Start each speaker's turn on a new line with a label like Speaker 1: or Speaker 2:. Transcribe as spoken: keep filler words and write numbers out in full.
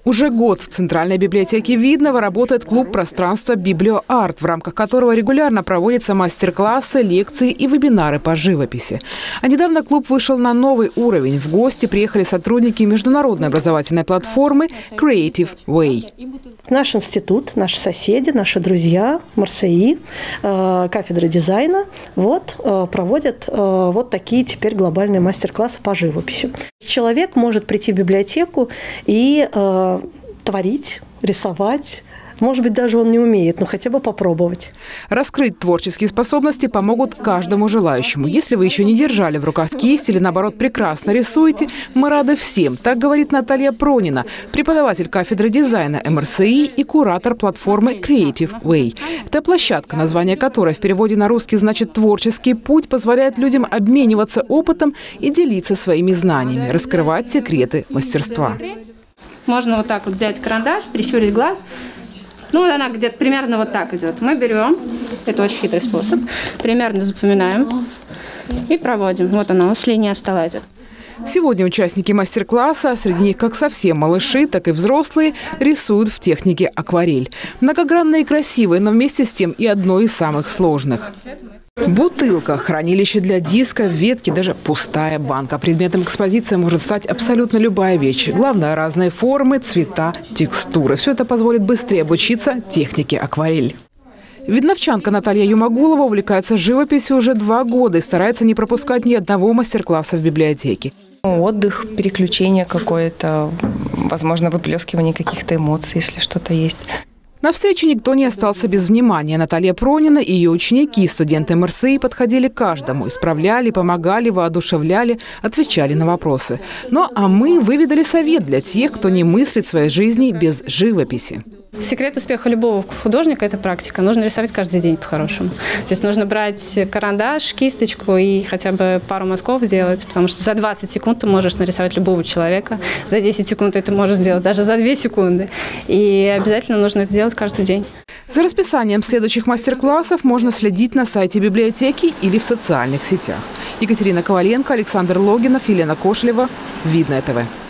Speaker 1: Уже год в Центральной библиотеке Видного работает клуб пространства «Библиоарт», в рамках которого регулярно проводятся мастер-классы, лекции и вебинары по живописи. А недавно клуб вышел на новый уровень. В гости приехали сотрудники международной образовательной платформы Creative Way.
Speaker 2: Наш институт, наши соседи, наши друзья, Марсеи, э, кафедра дизайна, вот, э, проводят э, вот такие теперь глобальные мастер-классы по живописи. Человек может прийти в библиотеку и э, творить, рисовать. Может быть, даже он не умеет, но хотя бы попробовать.
Speaker 1: Раскрыть творческие способности помогут каждому желающему. Если вы еще не держали в руках кисть или, наоборот, прекрасно рисуете, мы рады всем. Так говорит Наталья Пронина, преподаватель кафедры дизайна эм эр эс и и куратор платформы Creative Way. Эта площадка, название которой в переводе на русский значит «творческий путь», позволяет людям обмениваться опытом и делиться своими знаниями, раскрывать секреты мастерства.
Speaker 3: Можно вот так вот взять карандаш, прищурить глаз. Ну, она где-то примерно вот так идет. Мы берем, это очень хитрый способ, примерно запоминаем и проводим. Вот она, с линии стола идет.
Speaker 1: Сегодня участники мастер-класса, среди них как совсем малыши, так и взрослые, рисуют в технике акварель. Многогранные и красивые, но вместе с тем и одной из самых сложных. Бутылка, хранилище для диска, ветки, даже пустая банка. Предметом экспозиции может стать абсолютно любая вещь. Главное – разные формы, цвета, текстуры. Все это позволит быстрее обучиться технике акварель. Видновчанка Наталья Юмагулова увлекается живописью уже два года и старается не пропускать ни одного мастер-класса в библиотеке.
Speaker 4: Отдых, переключение какое-то, возможно, выплескивание каких-то эмоций, если что-то есть.
Speaker 1: На встрече никто не остался без внимания. Наталья Пронина и ее ученики, студенты эм эр эс и, подходили к каждому. Исправляли, помогали, воодушевляли, отвечали на вопросы. Ну а мы выведали совет для тех, кто не мыслит своей жизни без живописи.
Speaker 3: Секрет успеха любого художника – это практика. Нужно рисовать каждый день по-хорошему. То есть нужно брать карандаш, кисточку и хотя бы пару мазков делать, потому что за двадцать секунд ты можешь нарисовать любого человека, за десять секунд это можешь сделать даже за две секунды. И обязательно нужно это делать каждый день.
Speaker 1: За расписанием следующих мастер-классов можно следить на сайте библиотеки или в социальных сетях. Екатерина Коваленко, Александр Логинов, Елена Кошелева. Видное ТВ.